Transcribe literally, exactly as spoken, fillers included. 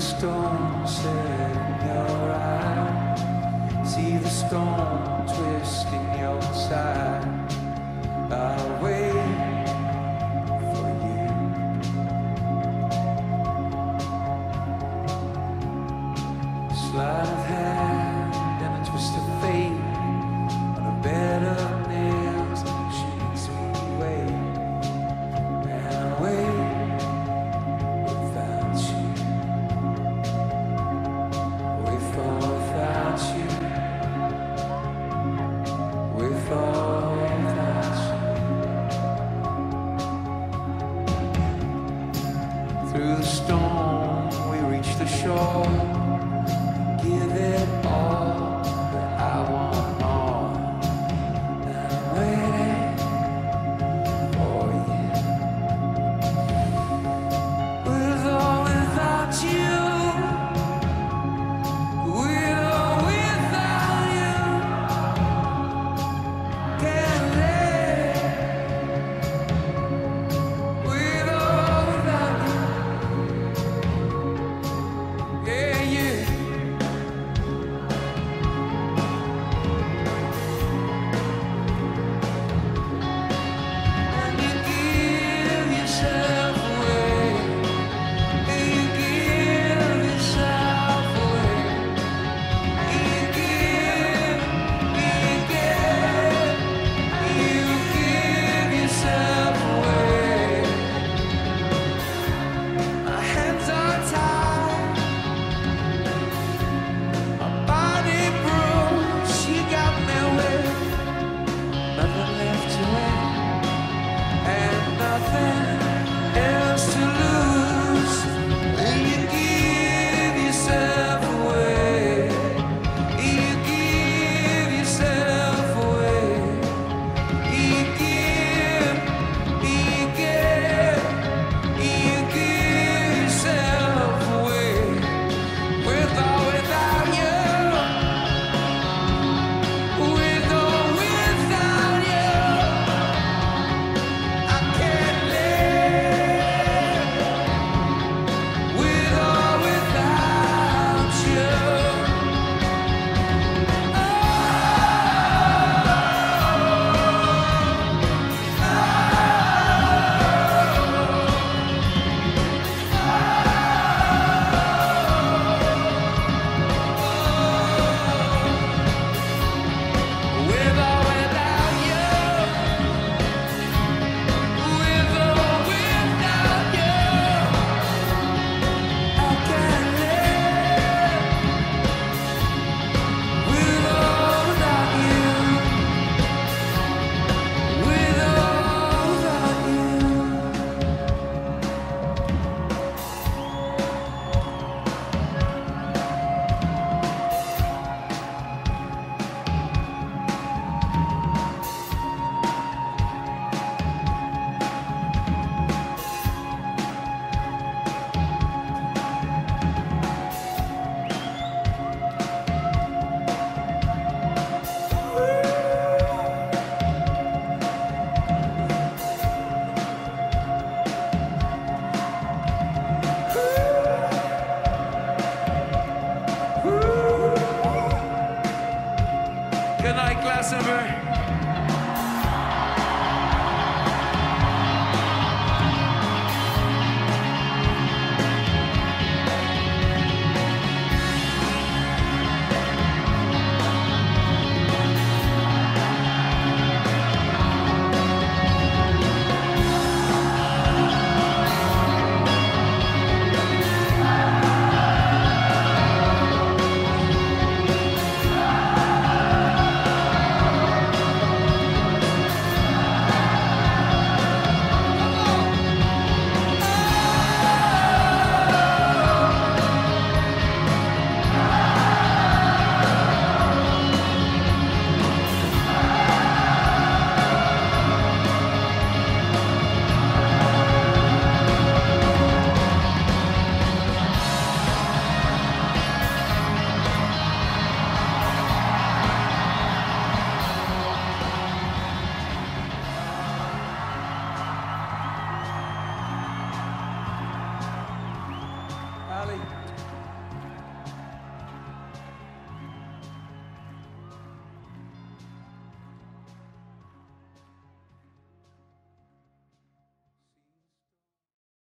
stone set in your eye, see the stone twist in your side. I'll wait for you. Sleight of hand and a twist of fate on a bed of nails, she makes me wait and wait. Through the storm, we reach the shore. Give it all, but I want more. And I'm waiting for you. With or without you, with or without you, can't live. With or without you. Good night, Glastonbury.